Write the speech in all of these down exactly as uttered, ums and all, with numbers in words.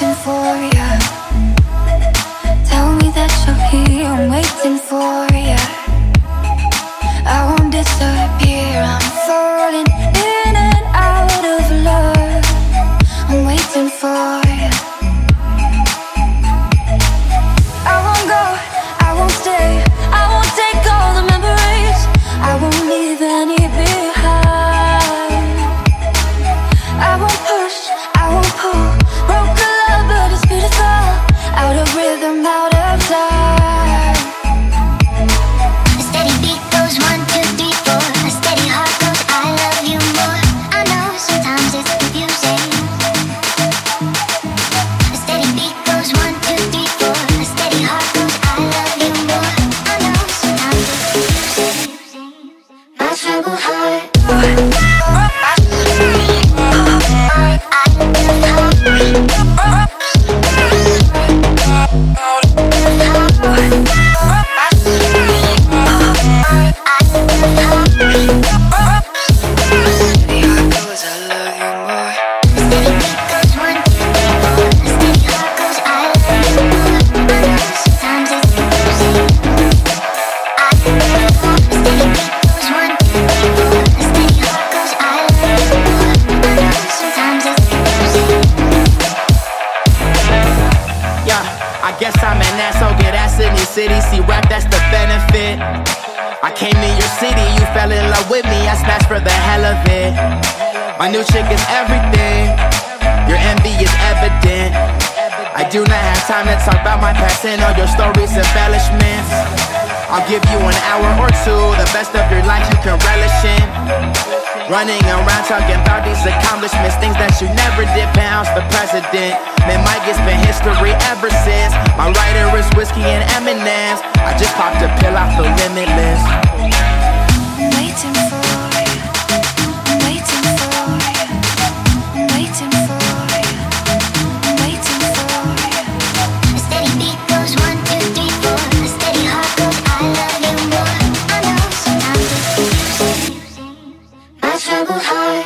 waiting for ya. Tell me that you're here, I'm waiting for ya. I won't disappear, I'm falling in and out of love. I'm waiting for ya. I won't go, I won't stay, I won't take all the memories, I won't leave any behind. I won't push, I won't pull, broke a love but it's beautiful, out of rhythm, out of time. A steady beat goes one, two, three, four. A steady heart goes, I love you more. I know sometimes it's confusing. A steady beat goes one, two, three, four. A steady heart goes, I love you more. I know sometimes it's confusing. My troubled heart. Guess I'm an asshole, get ass in your city. See rap, that's the benefit. I came to your city, you fell in love with me, I smashed for the hell of it. My new chick is everything, your envy is evident. I do not have time to talk about my past and all your stories, embellishments. I'll give you an hour or two, the best of your life you can relish in. Running around talking about these accomplishments, things that you never did, penthouse the president. Man, Mike, it's been history ever since. My writer is whiskey and M and M's. I just popped a pill off the Limitless. I'm waiting for you, I'm waiting for you, I'm waiting for you, I'm waiting for you. A steady beat goes one, two, three, four. A steady heart goes, I love you more. I know sometimes it's confusing. My troubled heart.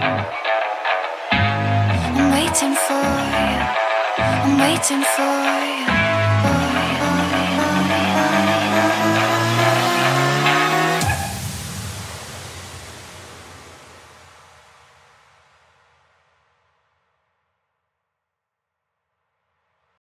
I'm waiting for you, I'm waiting for you.